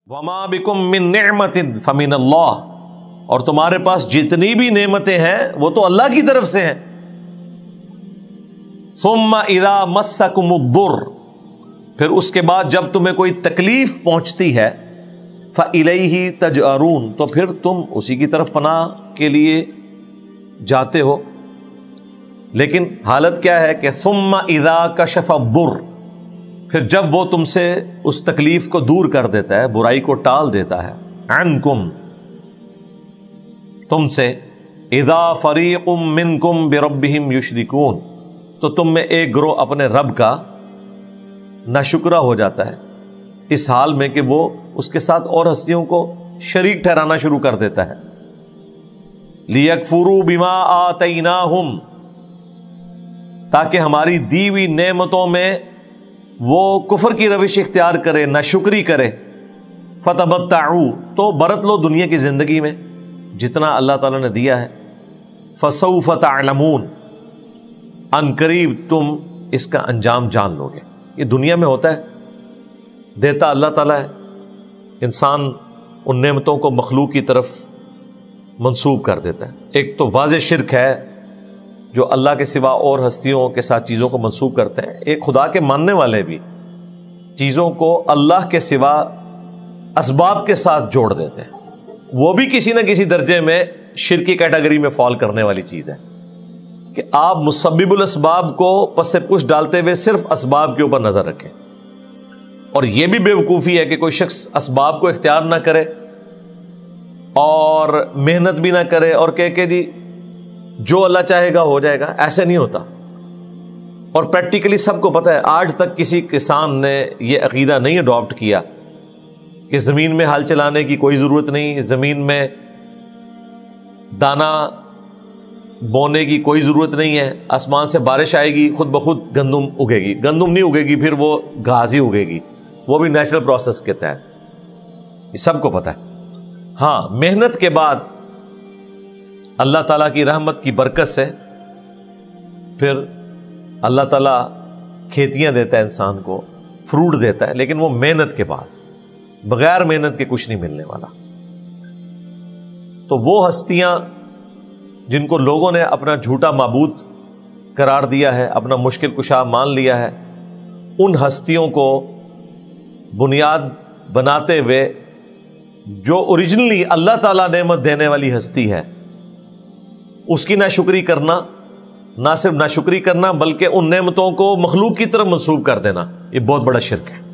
وما بکم من نعمت فمن اللہ، اور تمہارے پاس جتنی بھی نعمتیں ہیں وہ تو اللہ کی طرف سے ہیں۔ ثم اذا مسکم الضر، پھر اس کے بعد جب تمہیں کوئی تکلیف پہنچتی ہے، فالیہ تجأرون، تو پھر تم اسی کی طرف پناہ کے لیے جاتے ہو۔ لیکن حالت کیا ہے کہ ثم اذا کشف الضر، پھر جب وہ تم سے اس تکلیف کو دور کر دیتا ہے، برائی کو ٹال دیتا ہے، عنکم، تم سے، اذا فریق منکم بربہم یشرکون، تو تم میں ایک گروہ اپنے رب کا ناشکرہ ہو جاتا ہے، اس حال میں کہ وہ اس کے ساتھ اور ہستیوں کو شریک ٹھہرانا شروع کر دیتا ہے۔ لیکفروا بما آتیناہم، تاکہ ہماری دی ہوئی نعمتوں میں وہ کفر کی روش اختیار کرے، ناشکری کرے۔ فتمتعوا، تو برت لو دنیا کی زندگی میں جتنا اللہ تعالیٰ نے دیا ہے۔ فسوف تعلمون، ان قریب تم اس کا انجام جان لو گے۔ یہ دنیا میں ہوتا ہے، دیتا اللہ تعالیٰ ہے، انسان ان نعمتوں کو مخلوق کی طرف منسوب کر دیتا ہے۔ ایک تو واضح شرک ہے جو اللہ کے سوا اور ہستیوں کے ساتھ چیزوں کو منسوب کرتے ہیں، ایک خدا کے ماننے والے بھی چیزوں کو اللہ کے سوا اسباب کے ساتھ جوڑ دیتے ہیں، وہ بھی کسی نہ کسی درجے میں شرک کی کیٹیگری میں فال کرنے والی چیز ہے کہ آپ مسبب الاسباب کو پس پش ڈالتے ہوئے صرف اسباب کے اوپر نظر رکھیں۔ اور یہ بھی بے وقوفی ہے کہ کوئی شخص اسباب کو اختیار نہ کرے اور محنت بھی نہ کرے اور کہ جی جو اللہ چاہے گا ہو جائے گا، ایسے نہیں ہوتا۔ اور پریکٹیکلی سب کو پتہ ہے، آج تک کسی کسان نے یہ عقیدہ نہیں اڈاپٹ کیا کہ زمین میں ہل چلانے کی کوئی ضرورت نہیں، زمین میں دانا بونے کی کوئی ضرورت نہیں ہے، آسمان سے بارش آئے گی خود بخود گندم اگے گی۔ گندم نہیں اگے گی، پھر وہ گھاس ہی اگے گی، وہ بھی نیچرل پروسیس کے تحت، یہ سب کو پتہ ہے۔ ہاں، محنت کے بعد اللہ تعالیٰ کی رحمت کی برکت سے پھر اللہ تعالیٰ کھیتیاں دیتا ہے انسان کو، فروٹ دیتا ہے، لیکن وہ محنت کے بعد، بغیر محنت کے کچھ نہیں ملنے والا۔ تو وہ ہستیاں جن کو لوگوں نے اپنا جھوٹا معبود قرار دیا ہے، اپنا مشکل کشا مان لیا ہے، ان ہستیوں کو بنیاد بناتے ہوئے جو اوریجنلی اللہ تعالیٰ نعمت دینے والی ہستی ہے، اس کی ناشکری کرنا، نہ صرف ناشکری کرنا بلکہ ان نعمتوں کو مخلوق کی طرف منسوب کر دینا، یہ بہت بڑا شرک ہے۔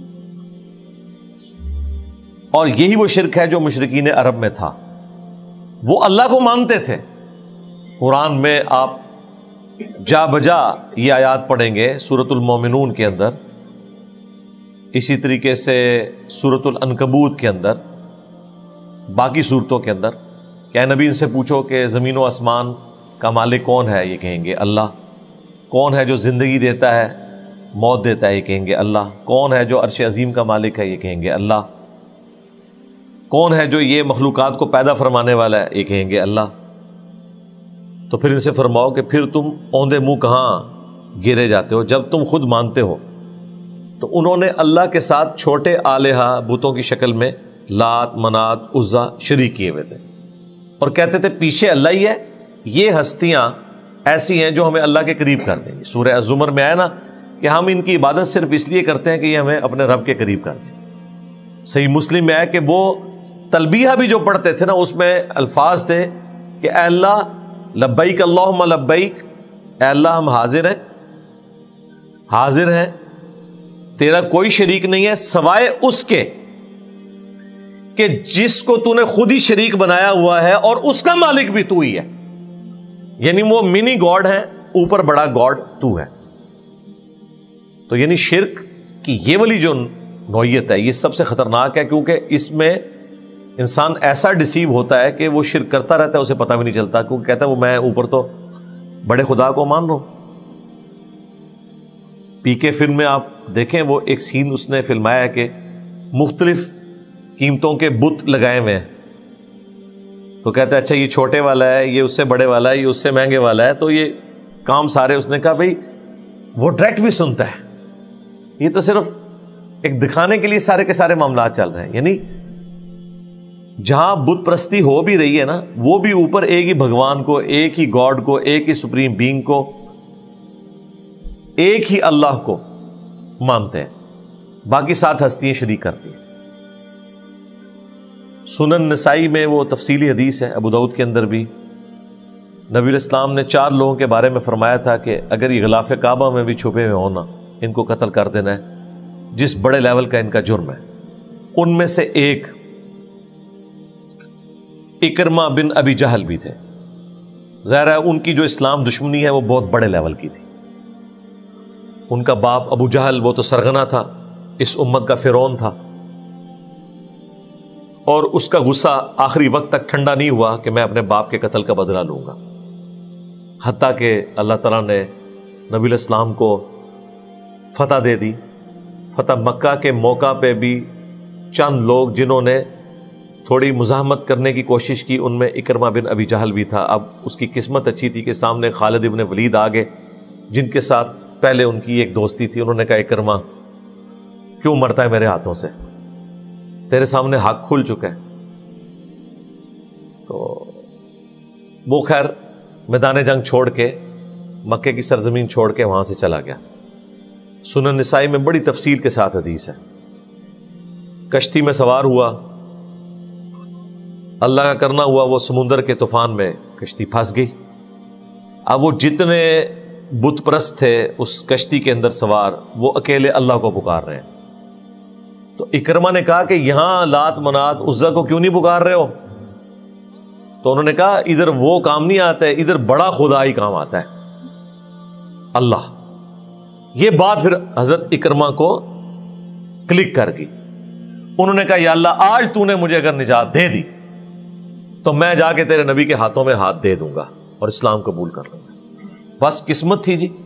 اور یہی وہ شرک ہے جو مشرکین عرب میں تھا، وہ اللہ کو مانتے تھے۔ قرآن میں آپ جا بجا یہ آیات پڑھیں گے، سورۃ المومنون کے اندر، اسی طریقے سے سورۃ العنکبوت کے اندر، باقی صورتوں کے اندر، کہ اے نبی ان سے پوچھو کہ زمین و آسمان کا مالک کون ہے، یہ کہیں گے اللہ۔ کون ہے جو زندگی دیتا ہے، موت دیتا ہے، یہ کہیں گے اللہ۔ کون ہے جو عرش عظیم کا مالک ہے، یہ کہیں گے اللہ۔ کون ہے جو یہ مخلوقات کو پیدا فرمانے والا ہے، یہ کہیں گے اللہ۔ تو پھر ان سے فرماؤ کہ پھر تم اوندے منہ کہاں گرے جاتے ہو جب تم خود مانتے ہو؟ تو انہوں نے اللہ کے ساتھ چھوٹے آلہہ بتوں کی شکل میں لات، منات، عزا شریک کیے ہوئے تھے، اور کہتے تھے پیچھے اللہ ہی ہے، یہ ہستیاں ایسی ہیں جو ہمیں اللہ کے قریب کر دیں گی۔ سورہ الزمر میں آیا نا کہ ہم ان کی عبادت صرف اس لیے کرتے ہیں کہ یہ ہمیں اپنے رب کے قریب کر دیں۔ صحیح مسلم میں آیا کہ وہ تلبیہ بھی جو پڑھتے تھے نا، اس میں الفاظ تھے کہ اے اللہ لبیک اللہم لبیک، اے اللہ ہم حاضر ہیں، حاضر ہیں، تیرا کوئی شریک نہیں ہے سوائے اس کے کہ جس کو تو نے خود ہی شریک بنایا ہوا ہے، اور اس کا مالک بھی تو ہی ہے، یعنی وہ منی گاڈ ہے، اوپر بڑا گاڈ تو ہے۔ تو یعنی شرک کی یہ والی جو نوعیت ہے یہ سب سے خطرناک ہے، کیونکہ اس میں انسان ایسا ڈسیو ہوتا ہے کہ وہ شرک کرتا رہتا ہے، اسے پتہ بھی نہیں چلتا، کیونکہ کہتا ہے وہ میں اوپر تو بڑے خدا کو مان رہا ہوں۔ پی کے فلم میں آپ دیکھیں، وہ ایک سین اس نے فلمایا ہے کہ مختلف قیمتوں کے بت لگائے ہوئے ہیں، تو کہتا ہے اچھا یہ چھوٹے والا ہے، یہ اس سے بڑے والا ہے، یہ اس سے مہنگے والا ہے، تو یہ کام سارے، اس نے کہا بھائی وہ ڈائریکٹ بھی سنتا ہے، یہ تو صرف ایک دکھانے کے لیے سارے کے سارے معاملات چل رہے ہیں. یعنی جہاں بت پرستی ہو بھی رہی ہے نا، وہ بھی اوپر ایک ہی بھگوان کو، ایک ہی گاڈ کو، ایک ہی سپریم بینگ کو، ایک ہی اللہ کو مانتے ہیں، باقی 7 ہستیاں شریک کرتی ہیں. سنن نسائی میں وہ تفصیلی حدیث ہے، ابو داؤد کے اندر بھی نبی علیہ السلام نے 4 لوگوں کے بارے میں فرمایا تھا کہ اگر یہ غلاف کعبہ میں بھی چھپے ہوئے ہونا، ان کو قتل کر دینا ہے، جس بڑے لیول کا ان کا جرم ہے. ان میں سے ایک اکرمہ بن ابی جہل بھی تھے. ظاہر ہے ان کی جو اسلام دشمنی ہے وہ بہت بڑے لیول کی تھی. ان کا باپ ابو جہل وہ تو سرغنہ تھا، اس امت کا فرعون تھا، اور اس کا غصہ آخری وقت تک ٹھنڈا نہیں ہوا کہ میں اپنے باپ کے قتل کا بدلہ لوں گا. حتیٰ کہ اللہ تعالیٰ نے نبی علیہ السلام کو فتح دے دی. فتح مکہ کے موقع پہ بھی چند لوگ جنہوں نے تھوڑی مزاحمت کرنے کی کوشش کی، ان میں اکرمہ بن ابی جہل بھی تھا. اب اس کی قسمت اچھی تھی کہ سامنے خالد ابن ولید آ گئے، جن کے ساتھ پہلے ان کی ایک دوستی تھی. انہوں نے کہا اکرمہ کیوں مرتا ہے میرے ہاتھوں سے، تیرے سامنے حق کھل چکا ہے. تو وہ خیر میدان جنگ چھوڑ کے، مکے کی سرزمین چھوڑ کے وہاں سے چلا گیا. سنن نسائی میں بڑی تفصیل کے ساتھ حدیث ہے. کشتی میں سوار ہوا، اللہ کا کرنا ہوا وہ سمندر کے طوفان میں کشتی پھنس گئی. اب وہ جتنے بت پرست تھے اس کشتی کے اندر سوار، وہ اکیلے اللہ کو پکار رہے ہیں. تو اکرمہ نے کہا کہ یہاں لات منات عزا کو کیوں نہیں پکار رہے ہو؟ تو انہوں نے کہا ادھر وہ کام نہیں آتا ہے، ادھر بڑا خدا ہی کام آتا ہے، اللہ. یہ بات پھر حضرت اکرمہ کو کلک کر گئی. انہوں نے کہا یا اللہ آج تو نے مجھے اگر نجات دے دی تو میں جا کے تیرے نبی کے ہاتھوں میں ہاتھ دے دوں گا اور اسلام قبول کر لوں گا. بس قسمت تھی جی.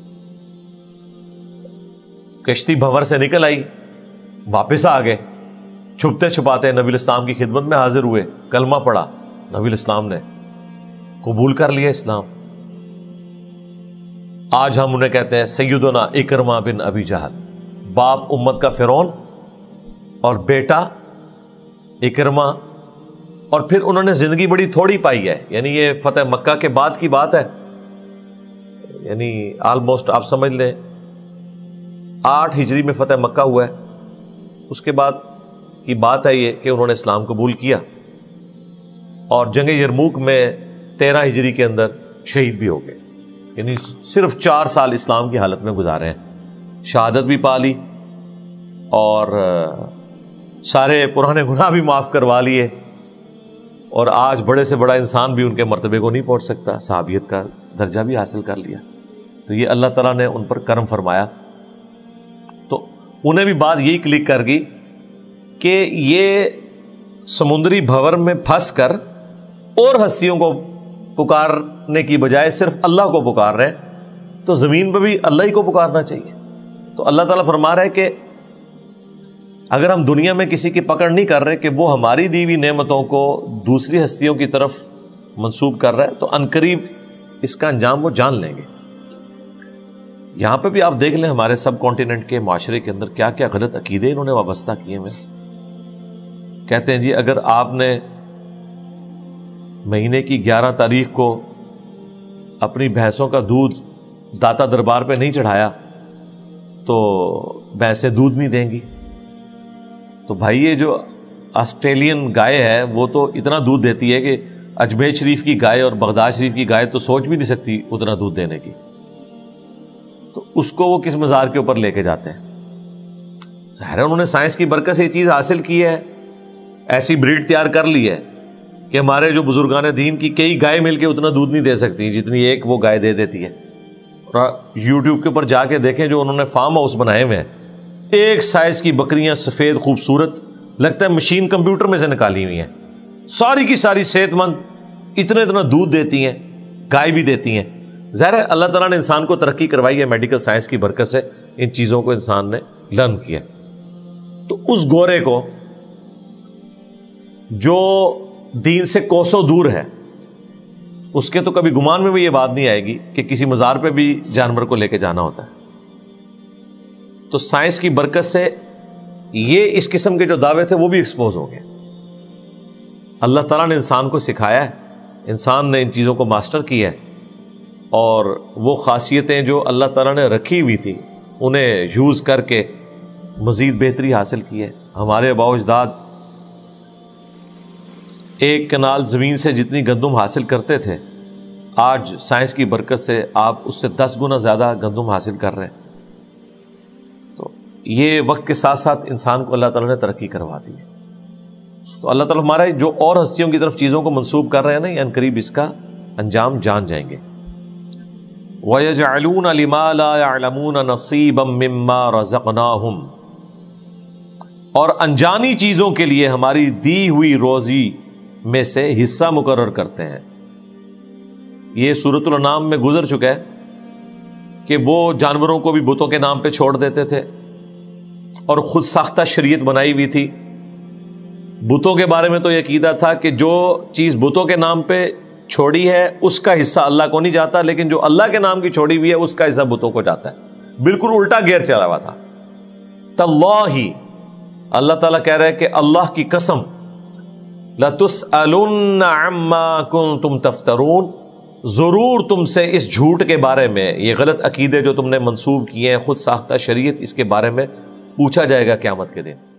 کشتی بھنور سے نکل آئی، واپس آ گئے، چھپتے چھپاتے نبی علیہ السلام کی خدمت میں حاضر ہوئے، کلمہ پڑھا، نبی علیہ السلام نے قبول کر لیا اسلام. آج ہم انہیں کہتے ہیں سیدنا اکرمہ بن ابی جہل، باپ امت کا فرعون اور بیٹا اکرمہ. اور پھر انہوں نے زندگی بڑی تھوڑی پائی ہے. یعنی یہ فتح مکہ کے بعد کی بات ہے، یعنی آلموسٹ آپ سمجھ لیں 8 ہجری میں فتح مکہ ہوا ہے. اس کے بعد کی بات ہے یہ کہ انہوں نے اسلام قبول کیا اور جنگ یرموک میں 13 ہجری کے اندر شہید بھی ہو گئے. یعنی صرف 4 سال اسلام کی حالت میں گزارے ہیں، شہادت بھی پا لی اور سارے پرانے گناہ بھی معاف کروا لیے، اور آج بڑے سے بڑا انسان بھی ان کے مرتبے کو نہیں پہنچ سکتا، صحابیت کا درجہ بھی حاصل کر لیا. تو یہ اللہ تعالیٰ نے ان پر کرم فرمایا. تو انہیں بھی بات یہی کلک کر گئی کہ یہ سمندری بھنور میں پھنس کر اور ہستیوں کو پکارنے کی بجائے صرف اللہ کو پکار رہے ہیں، تو زمین پہ بھی اللہ ہی کو پکارنا چاہیے. تو اللہ تعالیٰ فرما رہا ہے کہ اگر ہم دنیا میں کسی کی پکڑ نہیں کر رہے کہ وہ ہماری دی ہوئی نعمتوں کو دوسری ہستیوں کی طرف منسوب کر رہا ہے، تو عنقریب اس کا انجام وہ جان لیں گے. یہاں پہ بھی آپ دیکھ لیں ہمارے سب کانٹیننٹ کے معاشرے کے اندر کیا کیا غلط عقیدے انہوں نے وابستہ کیے ہوئے. کہتے ہیں جی اگر آپ نے مہینے کی 11 تاریخ کو اپنی بھینسوں کا دودھ داتا دربار پہ نہیں چڑھایا تو بھینسیں دودھ نہیں دیں گی. تو بھائی یہ جو آسٹریلین گائے ہے وہ تو اتنا دودھ دیتی ہے کہ اجمیر شریف کی گائے اور بغداد شریف کی گائے تو سوچ بھی نہیں سکتی اتنا دودھ دینے کی. تو اس کو وہ کس مزار کے اوپر لے کے جاتے ہیں؟ ظاہر ہے انہوں نے سائنس کی برکت سے یہ چیز حاصل کی ہے، ایسی بریڈ تیار کر لی ہے کہ ہمارے جو بزرگان دین کی کئی گائے مل کے اتنا دودھ نہیں دے سکتی جتنی ایک وہ گائے دے دیتی ہے. اور یوٹیوب کے اوپر جا کے دیکھیں جو انہوں نے فارم ہاؤس بنائے ہوئے ہیں، ایک سائز کی بکریاں سفید خوبصورت، لگتا ہے مشین کمپیوٹر میں سے نکالی ہوئی ہیں، ساری کی ساری صحت مند، اتنا دودھ دیتی ہیں، گائے بھی دیتی ہیں. ظاہر ہے اللہ تعالیٰ نے انسان کو ترقی کروائی ہے، میڈیکل سائنس کی برکت سے ان چیزوں کو انسان نے لرن کیا. تو اس گورے کو جو دین سے کوسوں دور ہے، اس کے تو کبھی گمان میں بھی یہ بات نہیں آئے گی کہ کسی مزار پہ بھی جانور کو لے کے جانا ہوتا ہے. تو سائنس کی برکت سے یہ اس قسم کے جو دعوے تھے وہ بھی ایکسپوز ہو گئے۔ اللہ تعالیٰ نے انسان کو سکھایا ہے، انسان نے ان چیزوں کو ماسٹر کیا ہے، اور وہ خاصیتیں جو اللہ تعالیٰ نے رکھی ہوئی تھی انہیں یوز کر کے مزید بہتری حاصل کی ہے۔ ہمارے آباء و اجداد ایک کنال زمین سے جتنی گندم حاصل کرتے تھے، آج سائنس کی برکت سے آپ اس سے 10 گنا زیادہ گندم حاصل کر رہے ہیں۔ تو یہ وقت کے ساتھ ساتھ انسان کو اللہ تعالیٰ نے ترقی کروا دی ہے۔ تو اللہ تعالیٰ ہمارے جو اور ہستیوں کی طرف چیزوں کو منسوب کر رہے ہیں نا، یہ عنقریب اس کا انجام جان جائیں گے۔ وَيَجْعَلُونَ لِمَا لَا يَعْلَمُونَ نَصِيبًا مِّمَّا رَزَقْنَاهُمْ، اور انجانی چیزوں کے لیے ہماری دی ہوئی روزی میں سے حصہ مقرر کرتے ہیں۔ یہ سورۃ الانعام میں گزر چکا ہے کہ وہ جانوروں کو بھی بتوں کے نام پہ چھوڑ دیتے تھے اور خود ساختہ شریعت بنائی ہوئی تھی۔ بتوں کے بارے میں تو یہ عقیدہ تھا کہ جو چیز بتوں کے نام پہ چھوڑی ہے اس کا حصہ اللہ کو نہیں جاتا، لیکن جو اللہ کے نام کی چھوڑی ہوئی ہے اس کا حصہ بتوں کو جاتا ہے۔ بالکل الٹا گیئر چلا ہوا تھا۔ تاللہ، اللہ تعالیٰ کہہ رہے ہیں کہ اللہ کی قسم، لَتُسْأَلُنَّ عَمَّا كُنتُمْ تَفْتَرُونَ، ضرور تم سے اس جھوٹ کے بارے میں، یہ غلط عقیدے جو تم نے منسوب کیے ہیں، خود ساختہ شریعت، اس کے بارے میں پوچھا جائے گا قیامت کے دن۔